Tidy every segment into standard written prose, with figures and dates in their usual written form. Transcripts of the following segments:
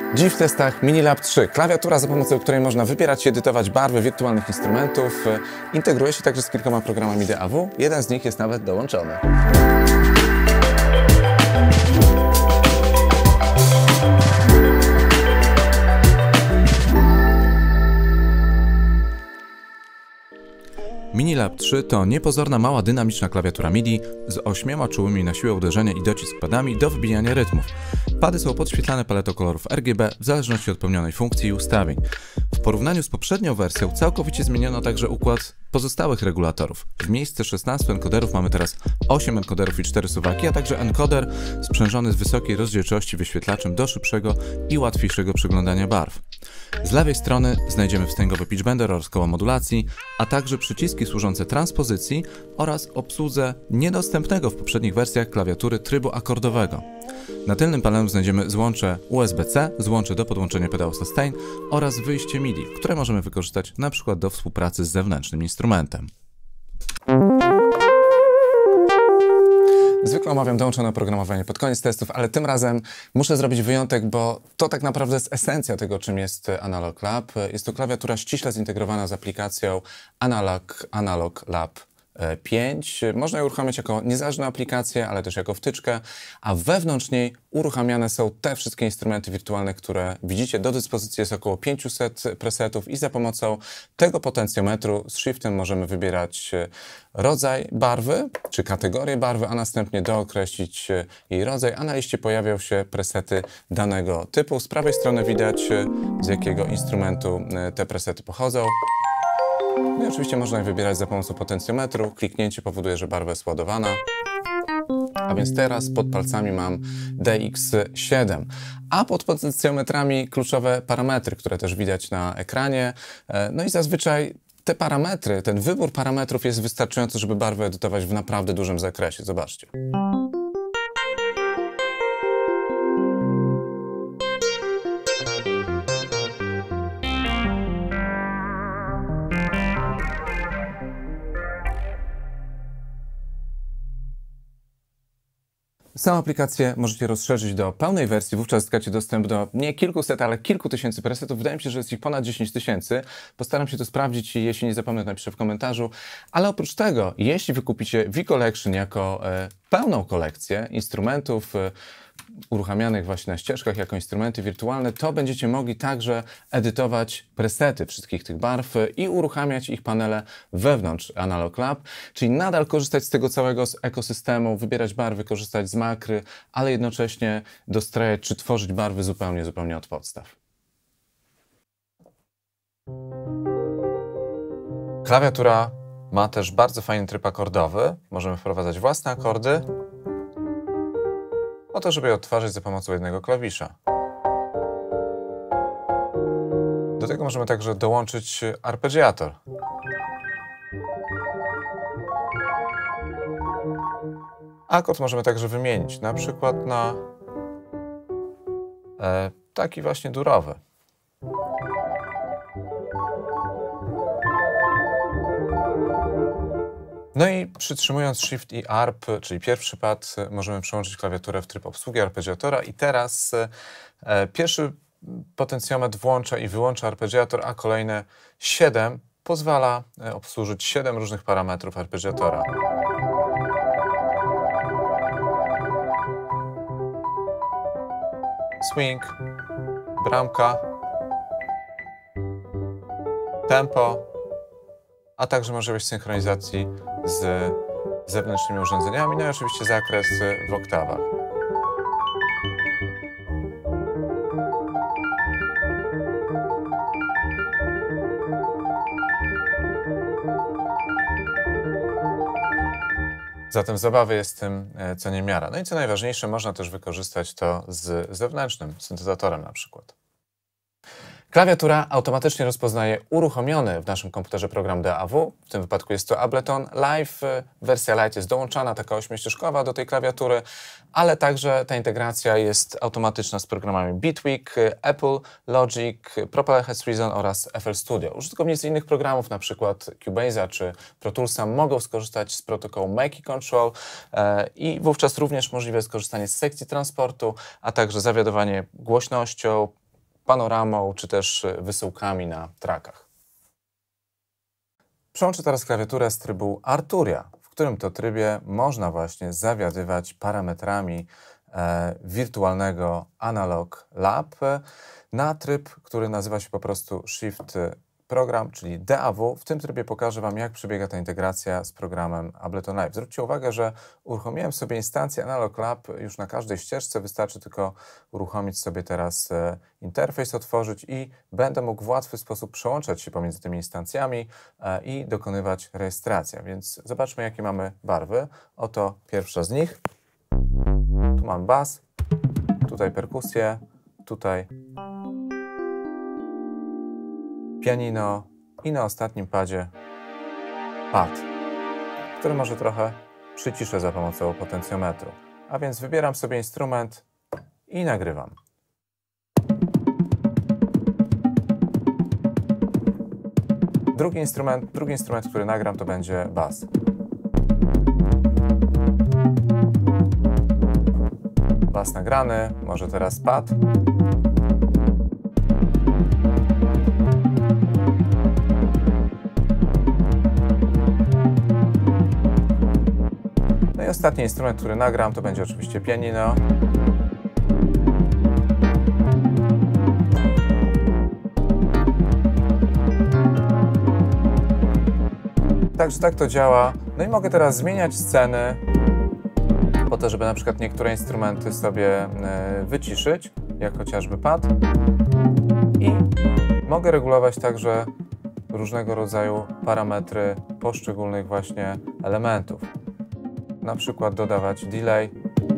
Dziś w testach Minilab 3. Klawiatura, za pomocą której można wybierać i edytować barwy wirtualnych instrumentów. Integruje się także z kilkoma programami DAW. Jeden z nich jest nawet dołączony. Minilab 3 to niepozorna, mała, dynamiczna klawiatura MIDI z 8 czułymi na siłę uderzenia i docisk padami do wybijania rytmów. Pady są podświetlane paletą kolorów RGB w zależności od pełnionej funkcji i ustawień. W porównaniu z poprzednią wersją całkowicie zmieniono także układ pozostałych regulatorów. W miejsce 16 encoderów mamy teraz 8 encoderów i 4 suwaki, a także encoder sprzężony z wysokiej rozdzielczości wyświetlaczem do szybszego i łatwiejszego przeglądania barw. Z lewej strony znajdziemy wstęgowy pitch bender oraz koło modulacji, a także przyciski służące transpozycji oraz obsłudze niedostępnego w poprzednich wersjach klawiatury trybu akordowego. Na tylnym panelu znajdziemy złącze USB-C, złącze do podłączenia pedału sustain oraz wyjście MIDI, które możemy wykorzystać np. do współpracy z zewnętrznym instrumentem. Zwykle omawiam dołączone oprogramowanie pod koniec testów, ale tym razem muszę zrobić wyjątek, bo to tak naprawdę jest esencja tego, czym jest Analog Lab. Jest to klawiatura ściśle zintegrowana z aplikacją Analog Lab 5. Można ją uruchamiać jako niezależną aplikację, ale też jako wtyczkę, a wewnątrz niej uruchamiane są te wszystkie instrumenty wirtualne, które widzicie. Do dyspozycji jest około 500 presetów i za pomocą tego potencjometru z shiftem możemy wybierać rodzaj barwy, czy kategorię barwy, a następnie dookreślić jej rodzaj, a na liście pojawią się presety danego typu. Z prawej strony widać, z jakiego instrumentu te presety pochodzą. No i oczywiście można je wybierać za pomocą potencjometru. Kliknięcie powoduje, że barwa jest ładowana. A więc teraz pod palcami mam DX7. A pod potencjometrami kluczowe parametry, które też widać na ekranie. No i zazwyczaj te parametry, ten wybór parametrów jest wystarczający, żeby barwę edytować w naprawdę dużym zakresie. Zobaczcie. Samą aplikację możecie rozszerzyć do pełnej wersji, wówczas zyskacie dostęp do nie kilkuset, ale kilku tysięcy presetów. Wydaje mi się, że jest ich ponad 10 000. Postaram się to sprawdzić i jeśli nie zapomnę, napiszę w komentarzu. Ale oprócz tego, jeśli wykupicie V-Collection jako pełną kolekcję instrumentów uruchamianych właśnie na ścieżkach jako instrumenty wirtualne, to będziecie mogli także edytować presety wszystkich tych barw i uruchamiać ich panele wewnątrz Analog Lab, czyli nadal korzystać z tego całego ekosystemu, wybierać barwy, korzystać z makry, ale jednocześnie dostrajać czy tworzyć barwy zupełnie od podstaw. Klawiatura ma też bardzo fajny tryb akordowy. Możemy wprowadzać własne akordy, po to, żeby je odtwarzać za pomocą jednego klawisza. Do tego możemy także dołączyć arpeggiator. Akord możemy także wymienić, na przykład na taki właśnie durowy. No i przytrzymując Shift i ARP, czyli pierwszy pad, możemy przełączyć klawiaturę w tryb obsługi arpeggiatora i teraz pierwszy potencjometr włącza i wyłącza arpeggiator, a kolejne 7 pozwala obsłużyć 7 różnych parametrów arpeggiatora. Swing, bramka, tempo, a także możliwość synchronizacji z zewnętrznymi urządzeniami, no i oczywiście zakres w oktawach. Zatem zabawy jest tym co niemiara. No i co najważniejsze, można też wykorzystać to z zewnętrznym syntezatorem na przykład. Klawiatura automatycznie rozpoznaje uruchomiony w naszym komputerze program DAW. W tym wypadku jest to Ableton Live. Wersja Lite jest dołączana, taka 8-ścieżkowa do tej klawiatury, ale także ta integracja jest automatyczna z programami Bitwig, Apple Logic, Propeller Has Reason oraz FL Studio. Użytkownicy innych programów, np. Cubase'a czy Pro Toolsa, mogą skorzystać z protokołu Make Control i wówczas również możliwe jest skorzystanie z sekcji transportu, a także zawiadowanie głośnością, panoramą, czy też wysyłkami na trackach. Przełączę teraz klawiaturę z trybu Arturia, w którym to trybie można właśnie zawiadywać parametrami wirtualnego Analog Lab na tryb, który nazywa się po prostu Shift Program, czyli DAW. W tym trybie pokażę Wam, jak przebiega ta integracja z programem Ableton Live. Zwróćcie uwagę, że uruchomiłem sobie instancję Analog Lab już na każdej ścieżce. Wystarczy tylko uruchomić sobie teraz interfejs, otworzyć i będę mógł w łatwy sposób przełączać się pomiędzy tymi instancjami i dokonywać rejestracji. Więc zobaczmy, jakie mamy barwy. Oto pierwsza z nich. Tu mam bas, tutaj perkusję, tutaj pianino i na ostatnim padzie pad, który może trochę przyciszę za pomocą potencjometru. A więc wybieram sobie instrument i nagrywam. Drugi instrument, który nagram, to będzie bas. Bas nagrany, może teraz pad. No i ostatni instrument, który nagram, to będzie oczywiście pianino. Także tak to działa. No i mogę teraz zmieniać sceny, po to, żeby na przykład niektóre instrumenty sobie wyciszyć, jak chociażby pad. I mogę regulować także różnego rodzaju parametry poszczególnych właśnie elementów. Na przykład dodawać delay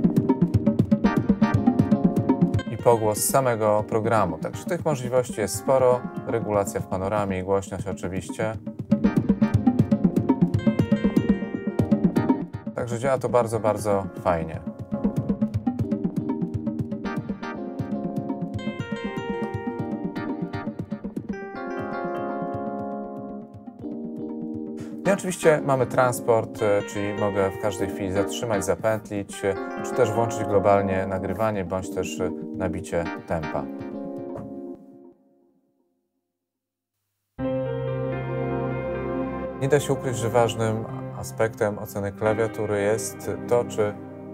i pogłos samego programu. Także tych możliwości jest sporo. Regulacja w panoramie i głośność oczywiście. Także działa to bardzo, bardzo fajnie. I oczywiście mamy transport, czyli mogę w każdej chwili zatrzymać, zapętlić, czy też włączyć globalnie nagrywanie, bądź też nabicie tempa. Nie da się ukryć, że ważnym aspektem oceny klawiatury jest to, czy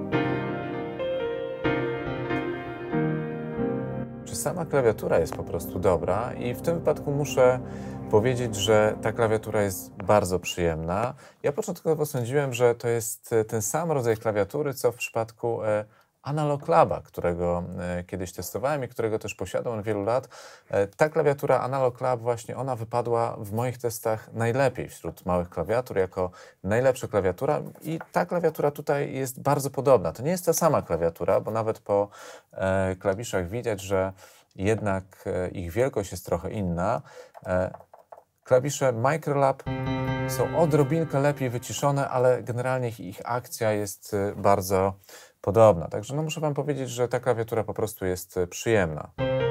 sama klawiatura jest po prostu dobra i w tym wypadku muszę powiedzieć, że ta klawiatura jest bardzo przyjemna. Ja początkowo sądziłem, że to jest ten sam rodzaj klawiatury, co w przypadku Analog Laba, którego kiedyś testowałem i którego też posiadam od wielu lat. Ta klawiatura Analog Lab właśnie ona wypadła w moich testach najlepiej wśród małych klawiatur, jako najlepsza klawiatura i ta klawiatura tutaj jest bardzo podobna. To nie jest ta sama klawiatura, bo nawet po klawiszach widać, że jednak ich wielkość jest trochę inna. Klawisze Microlab są odrobinkę lepiej wyciszone, ale generalnie ich akcja jest bardzo podobna. Także no muszę Wam powiedzieć, że ta klawiatura po prostu jest przyjemna.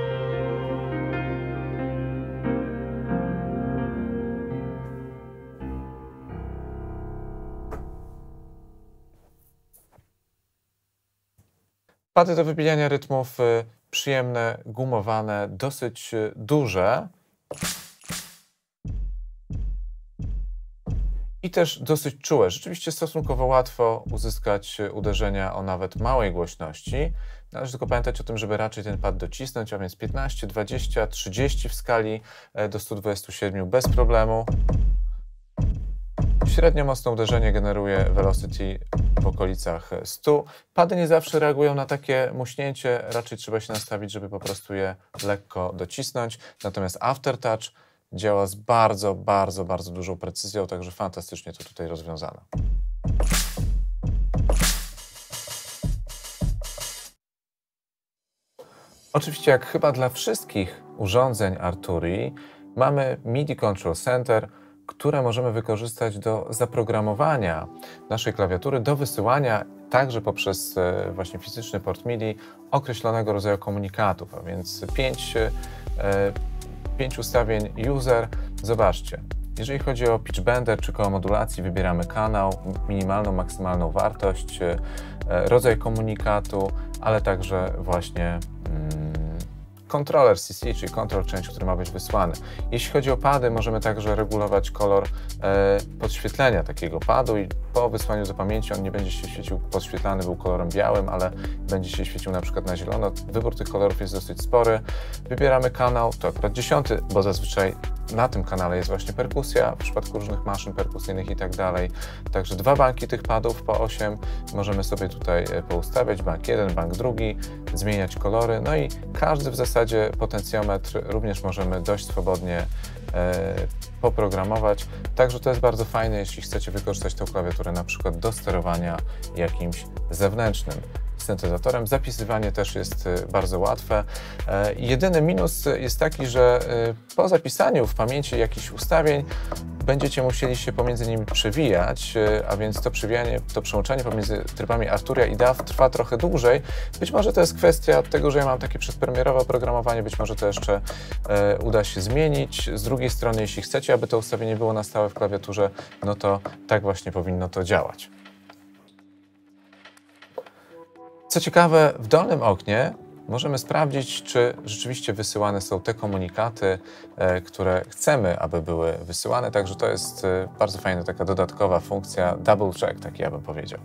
Pady do wybijania rytmów przyjemne, gumowane, dosyć duże. I też dosyć czułe. Rzeczywiście stosunkowo łatwo uzyskać uderzenia o nawet małej głośności. Należy tylko pamiętać o tym, żeby raczej ten pad docisnąć, a więc 15, 20, 30 w skali do 127 bez problemu. Średnio mocne uderzenie generuje velocity w okolicach 100. Pady nie zawsze reagują na takie muśnięcie, raczej trzeba się nastawić, żeby po prostu je lekko docisnąć. Natomiast Aftertouch działa z bardzo dużą precyzją, także fantastycznie to tutaj rozwiązano. Oczywiście, jak chyba dla wszystkich urządzeń Arturii, mamy MIDI Control Center, które możemy wykorzystać do zaprogramowania naszej klawiatury, do wysyłania także poprzez właśnie fizyczny port MIDI określonego rodzaju komunikatów, a więc 5 ustawień user. Zobaczcie, jeżeli chodzi o pitch bender czy koło modulacji, wybieramy kanał, minimalną, maksymalną wartość, rodzaj komunikatu, ale także właśnie controller CC, czyli control change, który ma być wysłany. Jeśli chodzi o pady, możemy także regulować kolor podświetlenia takiego padu i po wysłaniu do pamięci on nie będzie się świecił podświetlany, był kolorem białym, ale będzie się świecił na przykład na zielono. Wybór tych kolorów jest dosyć spory. Wybieramy kanał, to akurat 10, bo zazwyczaj na tym kanale jest właśnie perkusja, w przypadku różnych maszyn perkusyjnych i tak dalej. Także 2 banki tych padów po 8 możemy sobie tutaj poustawiać, bank 1, bank 2, zmieniać kolory, no i każdy w zasadzie potencjometr również możemy dość swobodnie poprogramować. Także to jest bardzo fajne, jeśli chcecie wykorzystać tę klawiaturę na przykład do sterowania jakimś zewnętrznym syntezatorem. Zapisywanie też jest bardzo łatwe. Jedyny minus jest taki, że po zapisaniu w pamięci jakichś ustawień będziecie musieli się pomiędzy nimi przewijać, a więc to przewijanie, to przełączanie pomiędzy trybami Arturia i DAW trwa trochę dłużej. Być może to jest kwestia tego, że ja mam takie przedpremierowe oprogramowanie, być może to jeszcze uda się zmienić. Z drugiej strony, jeśli chcecie, aby to ustawienie było na stałe w klawiaturze, no to tak właśnie powinno to działać. Co ciekawe, w dolnym oknie możemy sprawdzić, czy rzeczywiście wysyłane są te komunikaty, które chcemy, aby były wysyłane. Także to jest bardzo fajna taka dodatkowa funkcja, double check, tak ja bym powiedział.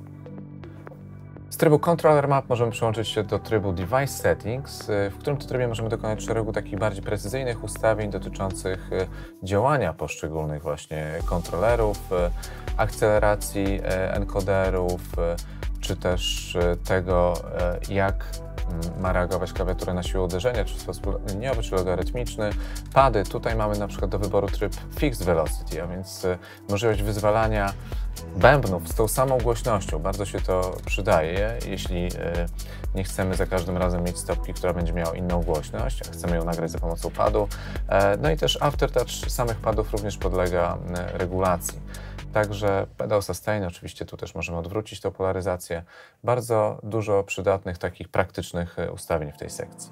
Z trybu Controller Map możemy przełączyć się do trybu Device Settings, w którym to trybie możemy dokonać szeregu takich bardziej precyzyjnych ustawień dotyczących działania poszczególnych właśnie kontrolerów, akceleracji encoderów, czy też tego, jak ma reagować klawiatura na siłę uderzenia, czy w sposób liniowy, czy logarytmiczny. Pady, tutaj mamy na przykład do wyboru tryb Fixed Velocity, a więc możliwość wyzwalania bębnów z tą samą głośnością. Bardzo się to przydaje, jeśli nie chcemy za każdym razem mieć stopki, która będzie miała inną głośność, a chcemy ją nagrać za pomocą padu. No i też aftertouch samych padów również podlega regulacji. Także pedal sustain, oczywiście tu też możemy odwrócić tą polaryzację. Bardzo dużo przydatnych, takich praktycznych ustawień w tej sekcji.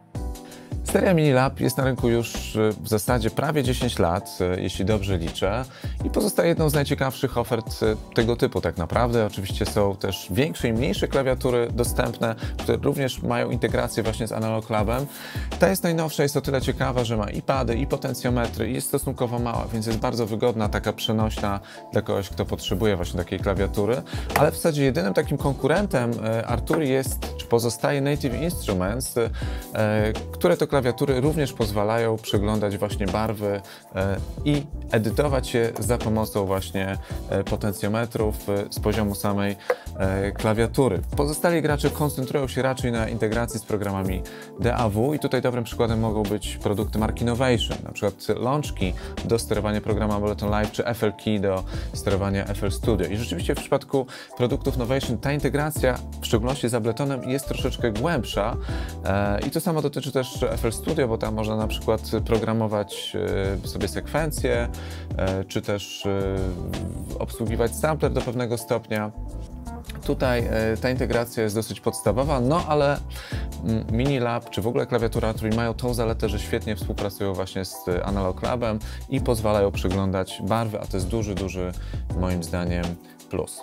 Seria Minilab jest na rynku już w zasadzie prawie 10 lat, jeśli dobrze liczę, i pozostaje jedną z najciekawszych ofert tego typu tak naprawdę. Oczywiście są też większe i mniejsze klawiatury dostępne, które również mają integrację właśnie z Analog Labem. Ta jest najnowsza, jest o tyle ciekawa, że ma i pady, i potencjometry, i jest stosunkowo mała, więc jest bardzo wygodna, taka przenośna dla kogoś, kto potrzebuje właśnie takiej klawiatury. Ale w zasadzie jedynym takim konkurentem Arturii jest, czy pozostaje Native Instruments, które to klawiatury również pozwalają przeglądać właśnie barwy i edytować je za pomocą właśnie potencjometrów z poziomu samej klawiatury. Pozostali gracze koncentrują się raczej na integracji z programami DAW i tutaj dobrym przykładem mogą być produkty marki Novation, na przykład Launchkey do sterowania programu Ableton Live, czy FL Key do sterowania FL Studio. I rzeczywiście w przypadku produktów Novation ta integracja, w szczególności z Abletonem, jest troszeczkę głębsza i to samo dotyczy też FL Studio, bo tam można na przykład programować sobie sekwencje, czy też obsługiwać sampler do pewnego stopnia. Tutaj ta integracja jest dosyć podstawowa, no ale Minilab, czy w ogóle klawiatura Arturii mają tą zaletę, że świetnie współpracują właśnie z Analog Labem i pozwalają przeglądać barwy, a to jest duży moim zdaniem plus.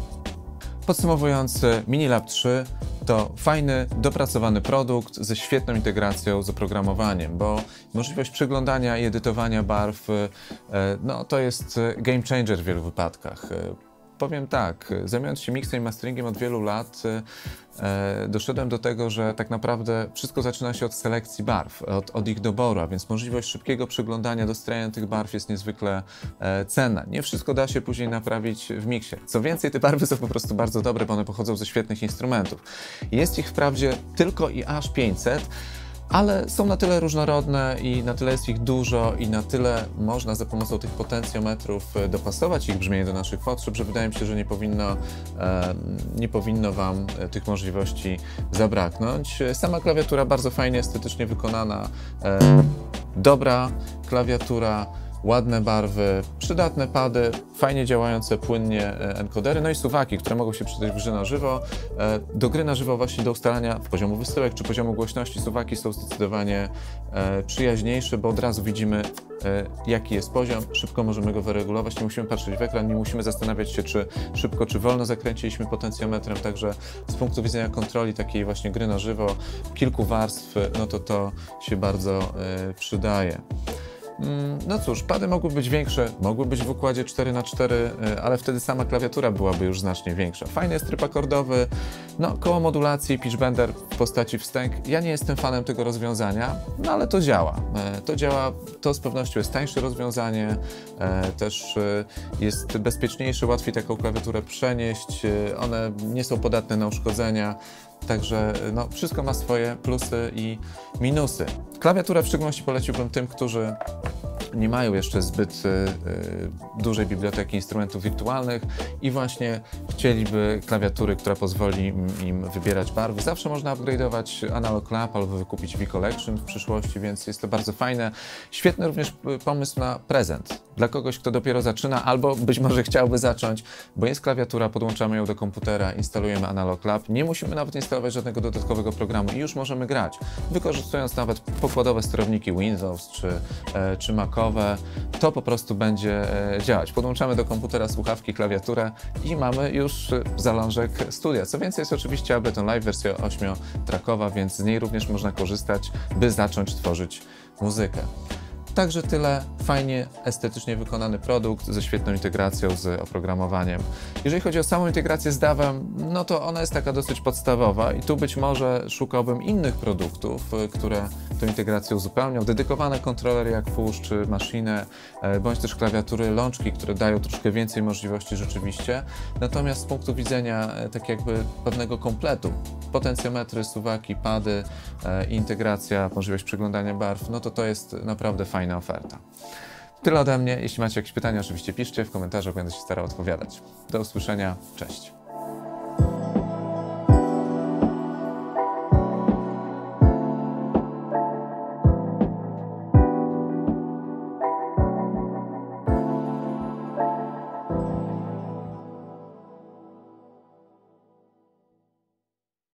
Podsumowując, Minilab 3 to fajny, dopracowany produkt ze świetną integracją z oprogramowaniem, bo możliwość przeglądania i edytowania barw, no to jest game changer w wielu wypadkach. Powiem tak, zajmując się miksem i masteringiem od wielu lat, doszedłem do tego, że tak naprawdę wszystko zaczyna się od selekcji barw, od ich doboru, a więc możliwość szybkiego przeglądania, dostrajania tych barw jest niezwykle cenna. Nie wszystko da się później naprawić w miksie. Co więcej, te barwy są po prostu bardzo dobre, bo one pochodzą ze świetnych instrumentów. Jest ich wprawdzie tylko i aż 500, ale są na tyle różnorodne i na tyle jest ich dużo i na tyle można za pomocą tych potencjometrów dopasować ich brzmienie do naszych potrzeb, że wydaje mi się, że nie powinno Wam tych możliwości zabraknąć. Sama klawiatura bardzo fajnie, estetycznie wykonana, dobra klawiatura, ładne barwy, przydatne pady, fajnie działające płynnie encodery, no i suwaki, które mogą się przydać w grze na żywo. Do gry na żywo właśnie do ustalania poziomu wysyłek czy poziomu głośności suwaki są zdecydowanie przyjaźniejsze, bo od razu widzimy, jaki jest poziom, szybko możemy go wyregulować, nie musimy patrzeć w ekran, nie musimy zastanawiać się, czy szybko, czy wolno zakręciliśmy potencjometrem, także z punktu widzenia kontroli takiej właśnie gry na żywo, kilku warstw, no to się bardzo przydaje. No cóż, pady mogły być większe, mogły być w układzie 4x4, ale wtedy sama klawiatura byłaby już znacznie większa. Fajny jest tryb akordowy, no koło modulacji, pitch bender w postaci wstęg. Ja nie jestem fanem tego rozwiązania, no ale to działa. To działa, to z pewnością jest tańsze rozwiązanie, też jest bezpieczniejsze, łatwiej taką klawiaturę przenieść, one nie są podatne na uszkodzenia. Także no, wszystko ma swoje plusy i minusy. Klawiaturę w szczególności poleciłbym tym, którzy nie mają jeszcze zbyt dużej biblioteki instrumentów wirtualnych i właśnie chcieliby klawiatury, która pozwoli im wybierać barwy. Zawsze można upgrade'ować Analog Lab albo wykupić V-Collection w przyszłości, więc jest to bardzo fajne. Świetny również pomysł na prezent dla kogoś, kto dopiero zaczyna albo być może chciałby zacząć, bo jest klawiatura, podłączamy ją do komputera, instalujemy Analog Lab. Nie musimy nawet instalować żadnego dodatkowego programu i już możemy grać, wykorzystując nawet pokładowe sterowniki Windows czy Macowe. To po prostu będzie działać. Podłączamy do komputera słuchawki, klawiaturę i mamy już zalążek studia. Co więcej, jest oczywiście Ableton Live, wersja 8-trackowa, więc z niej również można korzystać, by zacząć tworzyć muzykę. Także tyle, fajnie, estetycznie wykonany produkt ze świetną integracją z oprogramowaniem. Jeżeli chodzi o samą integrację z DAW-em, no to ona jest taka dosyć podstawowa i tu być może szukałbym innych produktów, które tę integrację uzupełnią. Dedykowane kontrolery jak Push czy Machine, bądź też klawiatury Launchkey, które dają troszkę więcej możliwości rzeczywiście. Natomiast z punktu widzenia tak jakby pewnego kompletu, potencjometry, suwaki, pady, integracja, możliwość przeglądania barw, no to jest naprawdę fajna oferta. Tyle ode mnie. Jeśli macie jakieś pytania, oczywiście piszcie w komentarzach, będę się starał odpowiadać. Do usłyszenia. Cześć.